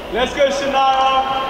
Let's go, Shania.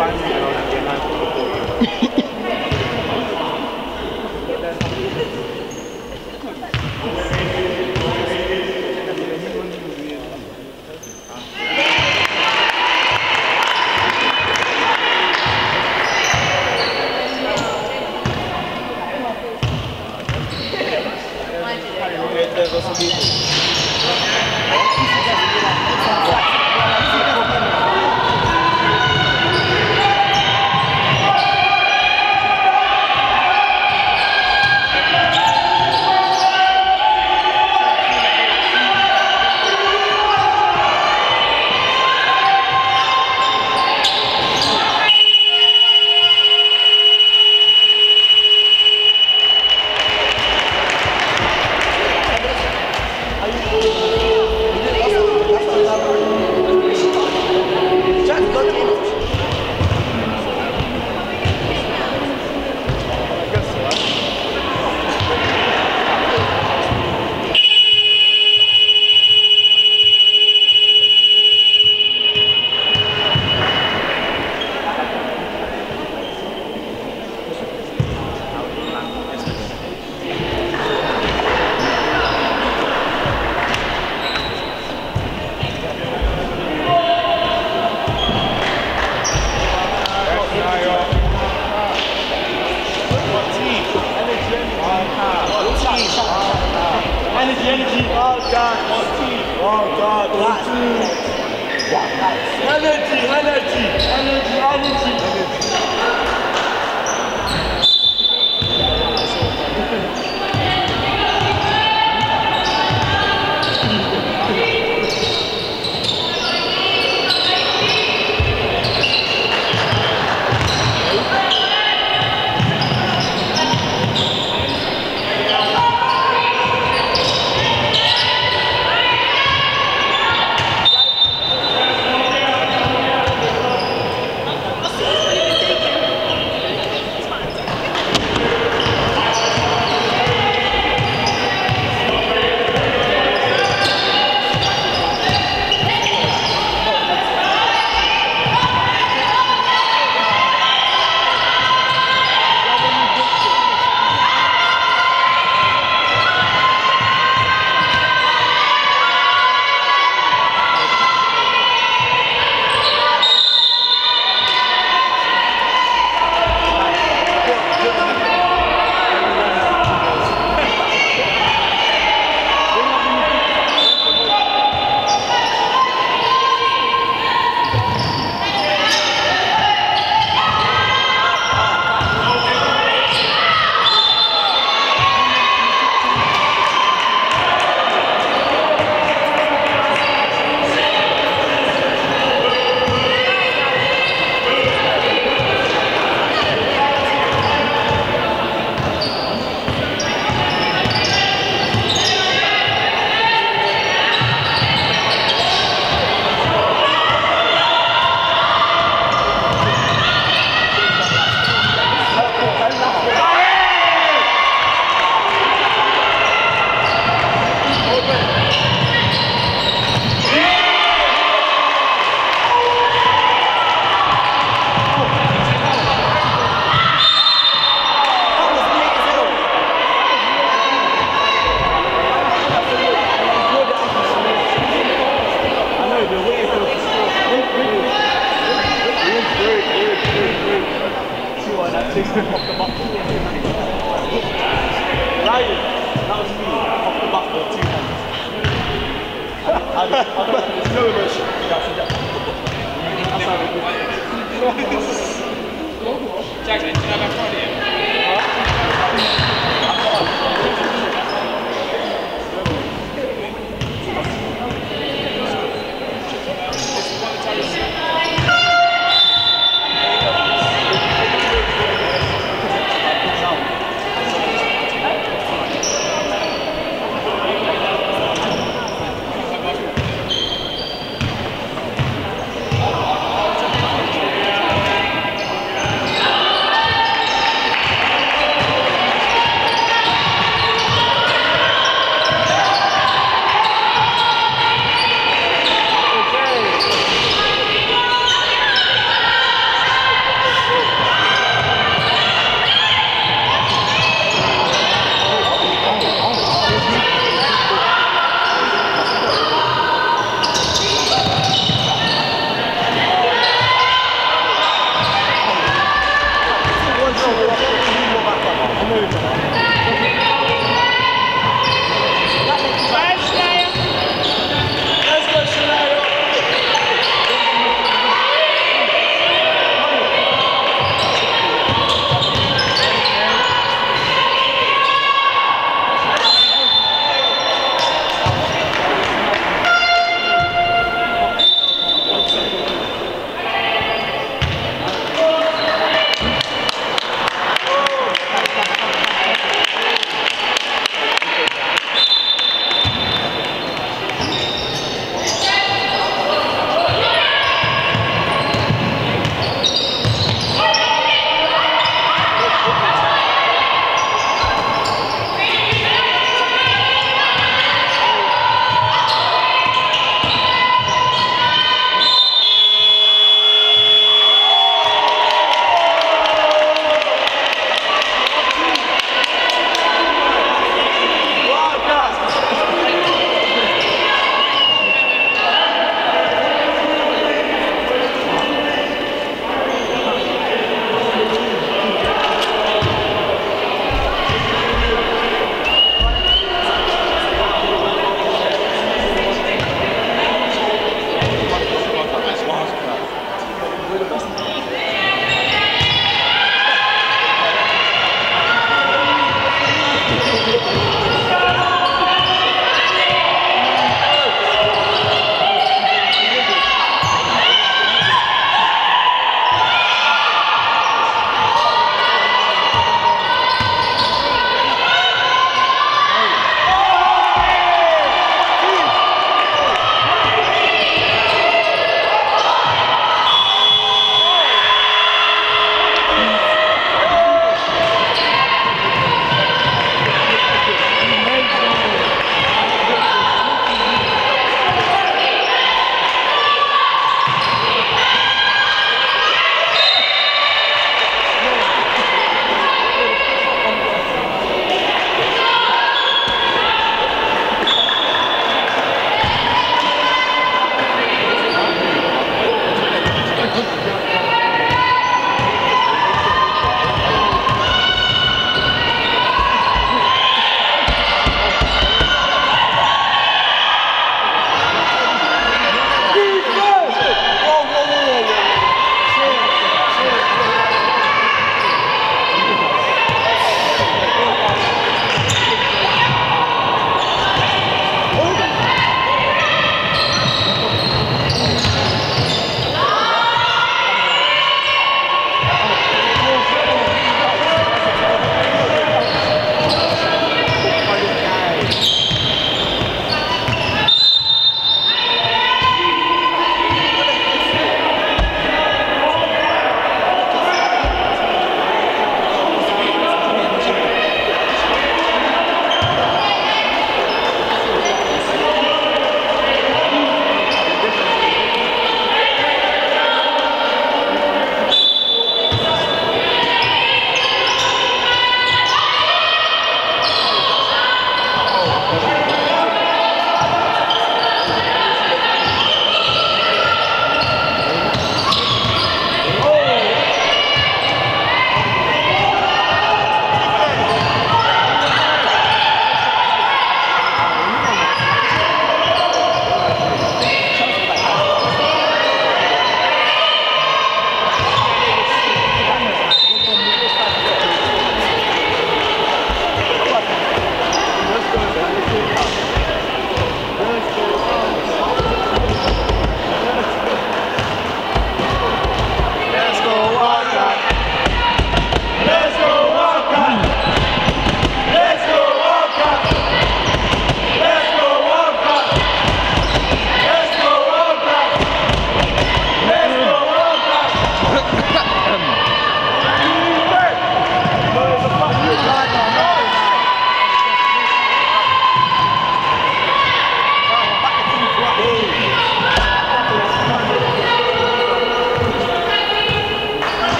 Jasmine, do you know about Friday?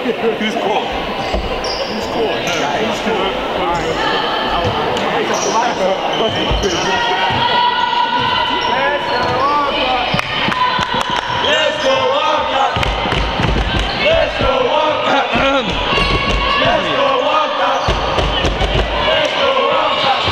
Who's caught? Who's caught? No, who's caught? Let's go Wildcats! Let's go Wildcats! Let's go Wildcats! Let's go Wildcats!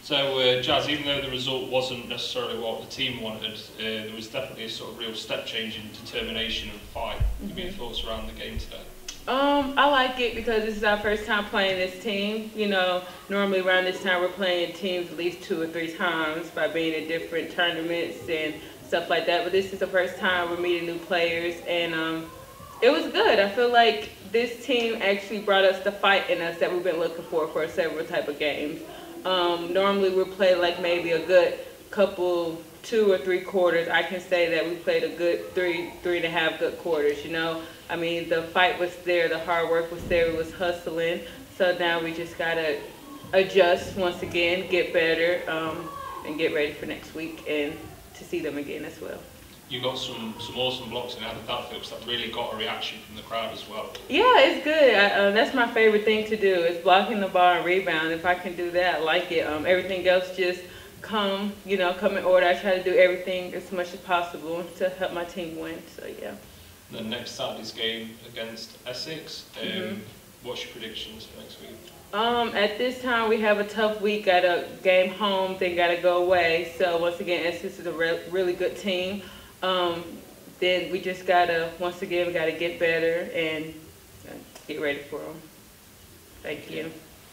So, Jazz, even though the result wasn't necessarily what the team wanted, there was definitely a sort of real step change in determination and fight. Give me your thoughts around the game today. I like it because this is our first time playing this team. You know, normally around this time we're playing teams at least 2 or 3 times by being in different tournaments and stuff like that. But this is the first time we're meeting new players, and it was good. I feel like this team actually brought us the fight in us that we've been looking for several type of games. Normally we'll play like maybe a good couple 2 or 3 quarters. I can say that we played a good 3.5 good quarters, you know. I mean, the fight was there, the hard work was there, we was hustling. So now we just gotta adjust once again, get better, and get ready for next week and to see them again as well. You got some awesome blocks, and how did that feel? Because that really got a reaction from the crowd as well. Yeah, it's good. That's my favorite thing to do, is blocking the ball and rebound. If I can do that, I like it. Everything else just come in order. I try to do everything as much as possible to help my team win. So yeah. The next Saturday's game against Essex. What's your predictions for next week? At this time, we have a tough week. Got a game home, then got to go away. So once again, Essex is a really good team. Then we just gotta, once again, we gotta get better and get ready for them. Thank you.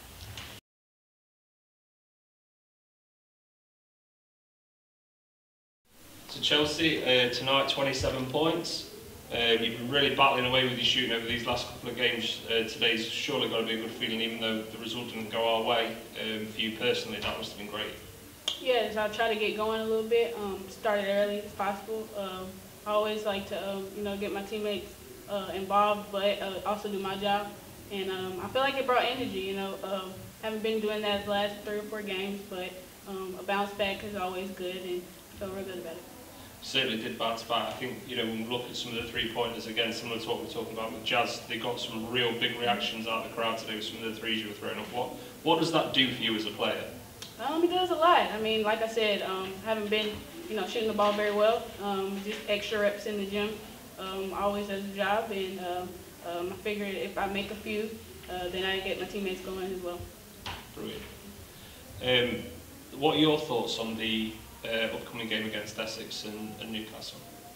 So Chelsea, tonight 27 points. You've been really battling away with your shooting over these last couple of games. Today's surely got to be a good feeling, even though the result didn't go our way. For you personally, that must have been great. Yes, I'll try to get going a little bit, start as early as possible. I always like to, get my teammates involved, but also do my job. And I feel like it brought energy, haven't been doing that the last 3 or 4 games, but a bounce back is always good, and I feel real good about it. Certainly did bounce back. I think, when we look at some of the 3-pointers, again, similar to what we're talking about with Jazz, they got some real big reactions out of the crowd today with some of the threes you were throwing up. What does that do for you as a player? It does a lot. I mean, like I said, haven't been, shooting the ball very well. Just extra reps in the gym always does a job, and I figured if I make a few, then I get my teammates going as well. Brilliant. What are your thoughts on the upcoming game against Essex and Newcastle?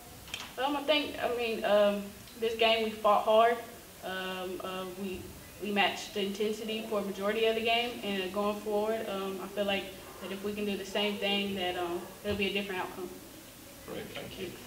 This game we fought hard. We matched the intensity for a majority of the game, and going forward, I feel like that if we can do the same thing, that it'll be a different outcome. Great, thank you.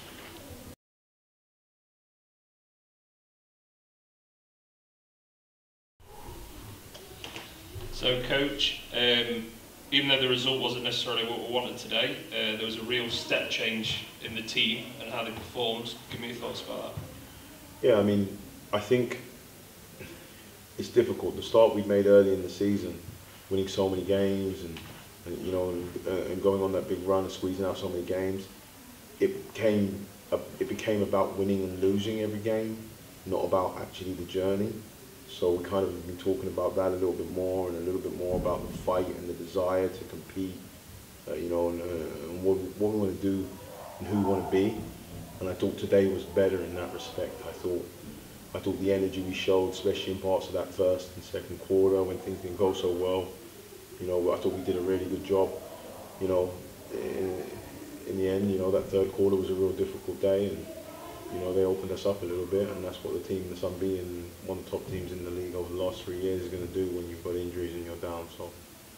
So, Coach, even though the result wasn't necessarily what we wanted today, there was a real step change in the team and how they performed. Give me your thoughts about that. Yeah, I think it's difficult. The start we made early in the season, winning so many games and going on that big run and squeezing out so many games, it became about winning and losing every game, not about actually the journey. So we kind of have been talking about that a little bit more, and a little bit more about the fight and the desire to compete, and what we want to do and who we want to be. And I thought today was better in that respect. I thought the energy we showed, especially in parts of that first and second quarter when things didn't go so well, I thought we did a really good job. In the end, that third quarter was a real difficult day, and they opened us up a little bit, and that's what the team, the Sun being one of the top teams in the league over the last 3 years, is going to do when you've got injuries and you're down. So.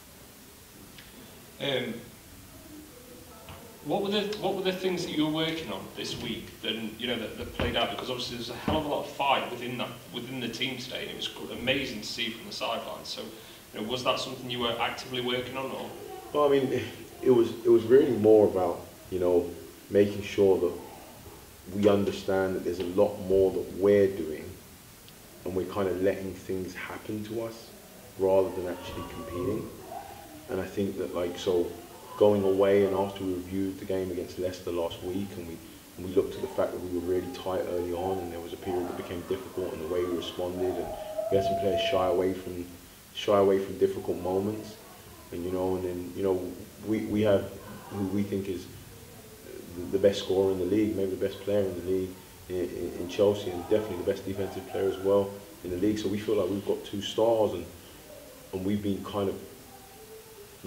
What were the things that you were working on this week that played out? Because obviously there's a hell of a lot of fight within the team today, and it was amazing to see from the sidelines. So, was that something you were actively working on, or? Well, it was really more about making sure that we understand that there's a lot more that we're doing, and we're kind of letting things happen to us rather than actually competing. And I think that going away, and after we reviewed the game against Leicester last week, and we looked at the fact that we were really tight early on, and there was a period that became difficult in the way we responded, and we had some players shy away from difficult moments, and we have who we think is the best scorer in the league, maybe the best player in the league in Chelsea, and definitely the best defensive player as well in the league. So we feel like we've got 2 stars, and we've been kind of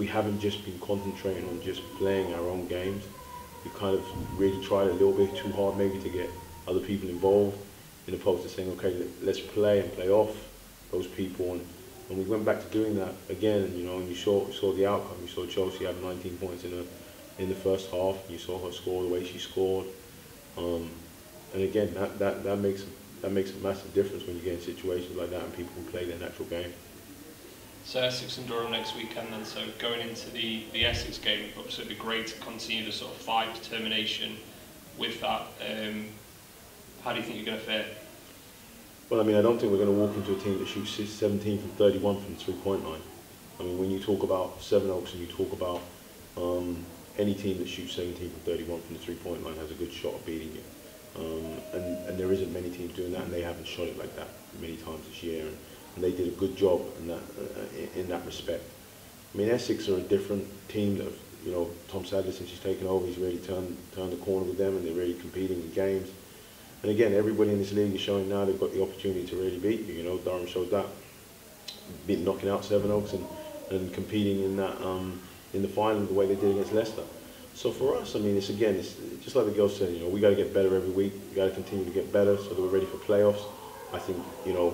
we haven't just been concentrating on just playing our own games. We kind of really tried a little bit too hard maybe to get other people involved, in opposed to saying, okay, let's play and play off those people. And we went back to doing that again, and, you know, and you saw the outcome. You saw Chelsey have 19 points in the first half. You saw her score the way she scored. And again, that makes a massive difference when you get in situations like that and people can play their natural game. So Essex and Durham next weekend then, so going into the Essex game, obviously it'd be great to continue the sort of fight determination with that. How do you think you're going to fare? Well, I mean, I don't think we're going to walk into a team that shoots 17 from 31 from the three-point line. I mean, when you talk about Sevenoaks and you talk about any team that shoots 17 from 31 from the three-point line has a good shot of beating you. And there isn't many teams doing that, and they haven't shot it like that many times this year. And they did a good job in that respect. I mean, Essex are a different team that, you know, Tom Sadler, since he's taken over, he's really turned the corner with them, and they're really competing in games. And again, everybody in this league is showing now they've got the opportunity to really beat you. You know, Durham showed that, knocking out Sevenoaks and competing in that in the final the way they did against Leicester. So for us, I mean, it's just like the girls said, you know, we got to get better every week. We got to continue to get better so that we're ready for playoffs. I think, you know,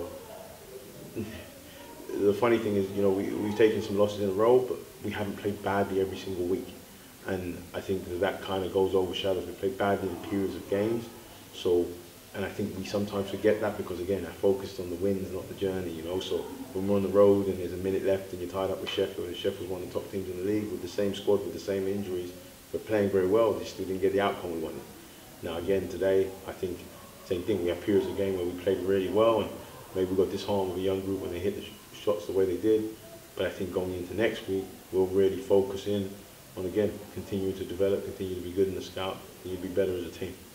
the funny thing is, you know, we've taken some losses in a row, but we haven't played badly every single week. And I think that kind of goes overshadows. We play badly in periods of games. So, and I think we sometimes forget that because, again, I focused on the wins, not the journey, you know. So when we're on the road and there's a minute left and you're tied up with Sheffield, and Sheffield's one of the top teams in the league with the same squad, with the same injuries, we're playing very well, they still didn't get the outcome we wanted. Now again, today, I think, same thing, we have periods of the game where we played really well, and maybe we got disarmed with a young group when they hit the shots the way they did. But I think going into next week, we'll really focus in on, again, continuing to develop, continue to be good in the scout, continue to be better as a team.